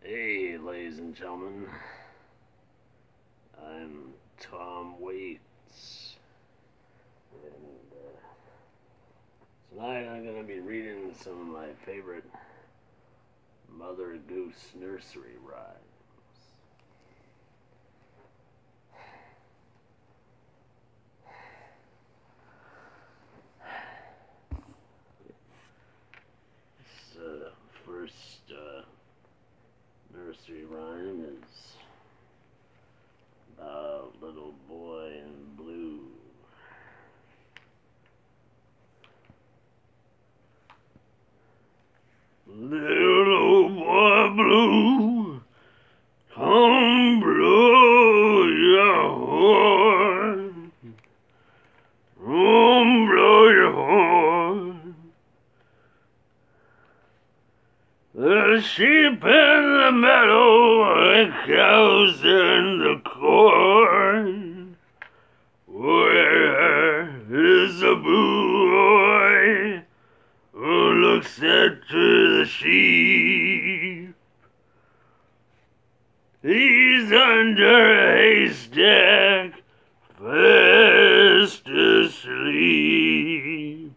Hey, ladies and gentlemen, I'm Tom Waits, and tonight I'm going to be reading some of my favorite Mother Goose nursery rhymes. This first nursery rhyme is about a little boy in blue. Little boy blue, come blow your horn. Come blow your horn. The sheep in the meadow, the cows in the corn. Where is the boy who looks after the sheep? He's under a haystack, fast asleep.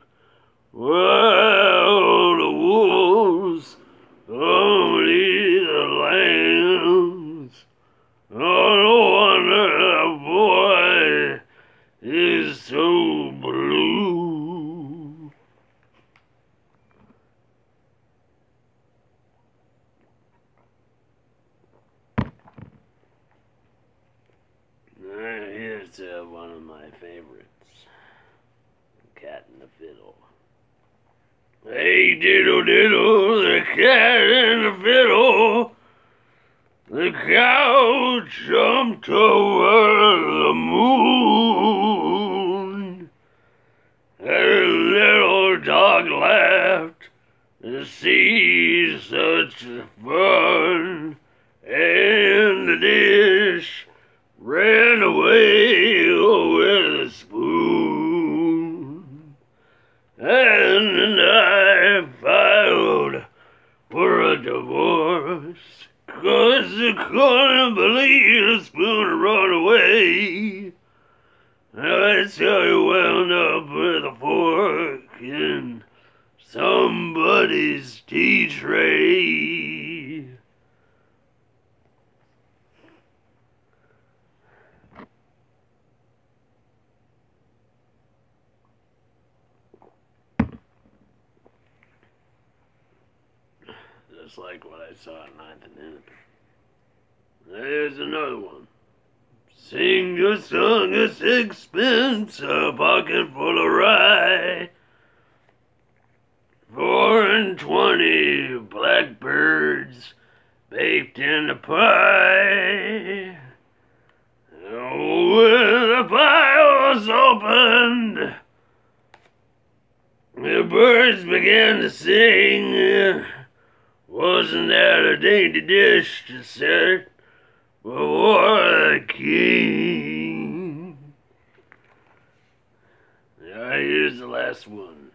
While the wolves only the lambs. Oh, no wonder the boy is so blue. Here's one of my favorites, Cat and the Fiddle. Hey, diddle diddle, the cat and the fiddle. The cow jumped over the moon. The little dog laughed to see such fun, and the dish ran away with a spoon. And I filed for a divorce, 'cause I couldn't believe the spoon run away. That's how you wound up with a fork in somebody's tea tray. Just like what I saw at 9th and Hennepin. There's another one. Sing your song a sixpence, a pocket full of rye. 4 and 20 blackbirds baked in the pie. When the pie was opened, the birds began to sing. Wasn't that a dainty dish to set before the king? Now here's the last one.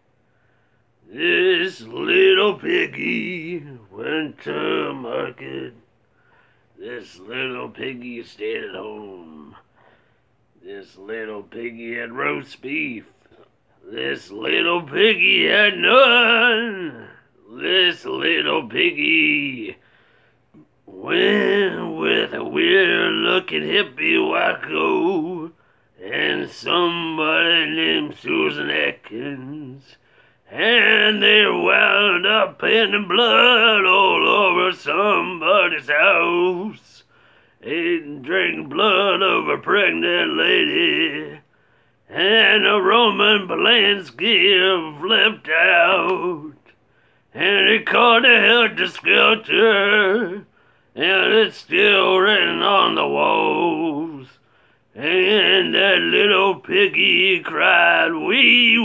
This little piggy went to market. This little piggy stayed at home. This little piggy had roast beef. This little piggy had none. This little piggy went with a weird-looking hippie wacko and somebody named Susan Atkins, and they wound up in blood all over somebody's house. Ate and drank blood of a pregnant lady, and a Roman Polanski flipped out. And it caught a helter-skelter, and it's still written on the walls. And that little piggy cried, "Wee